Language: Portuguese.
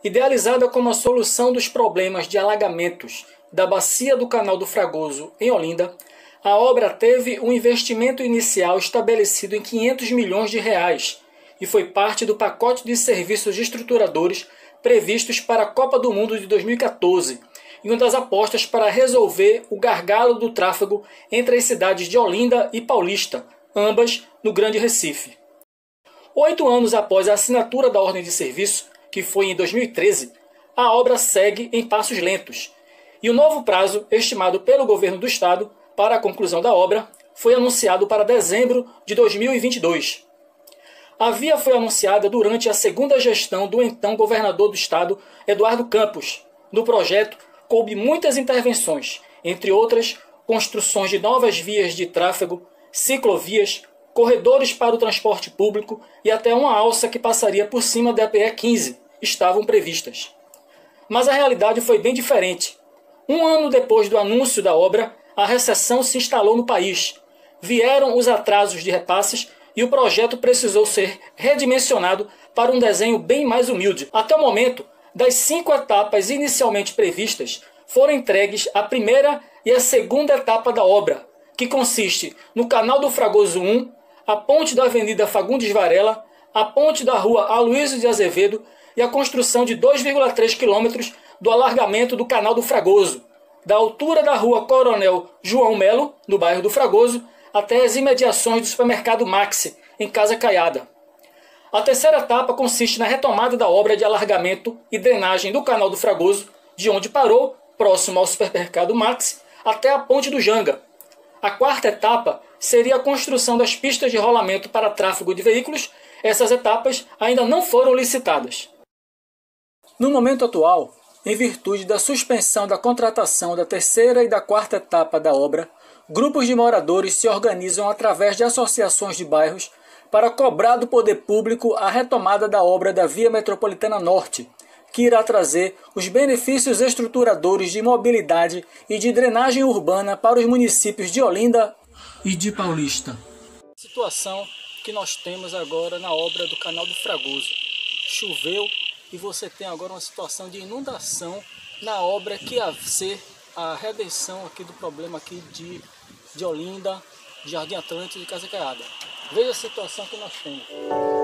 Idealizada como a solução dos problemas de alagamentos da bacia do Canal do Fragoso, em Olinda, a obra teve um investimento inicial estabelecido em 500 milhões de reais e foi parte do pacote de serviços estruturadores previstos para a Copa do Mundo de 2014 e uma das apostas para resolver o gargalo do tráfego entre as cidades de Olinda e Paulista, ambas no Grande Recife. 8 anos após a assinatura da ordem de serviço, que foi em 2013, a obra segue em passos lentos, e o novo prazo estimado pelo governo do estado para a conclusão da obra foi anunciado para dezembro de 2022. A via foi anunciada durante a segunda gestão do então governador do estado, Eduardo Campos. No projeto, coube muitas intervenções, entre outras, construções de novas vias de tráfego, ciclovias, corredores para o transporte público e até uma alça que passaria por cima da PE 15 estavam previstas. Mas a realidade foi bem diferente. Um ano depois do anúncio da obra, a recessão se instalou no país. Vieram os atrasos de repasses e o projeto precisou ser redimensionado para um desenho bem mais humilde. Até o momento, das 5 etapas inicialmente previstas, foram entregues a primeira e a segunda etapa da obra, que consiste no Canal do Fragoso 1, a ponte da Avenida Fagundes Varela, a ponte da Rua Aloysio de Azevedo e a construção de 2,3 quilômetros do alargamento do Canal do Fragoso, da altura da Rua Coronel João Melo, no bairro do Fragoso, até as imediações do supermercado Maxi, em Casa Caiada. A terceira etapa consiste na retomada da obra de alargamento e drenagem do Canal do Fragoso, de onde parou, próximo ao supermercado Maxi, até a Ponte do Janga. A quarta etapa seria a construção das pistas de rolamento para tráfego de veículos. Essas etapas ainda não foram licitadas. No momento atual, em virtude da suspensão da contratação da terceira e da quarta etapa da obra, grupos de moradores se organizam através de associações de bairros para cobrar do poder público a retomada da obra da Via Metropolitana Norte, que irá trazer os benefícios estruturadores de mobilidade e de drenagem urbana para os municípios de Olinda e de Paulista. Situação que nós temos agora na obra do Canal do Fragoso. Choveu e você tem agora uma situação de inundação na obra que ia ser a redenção aqui do problema aqui de Olinda, Jardim Atlântico e Casa Caiada. Veja a situação que nós temos.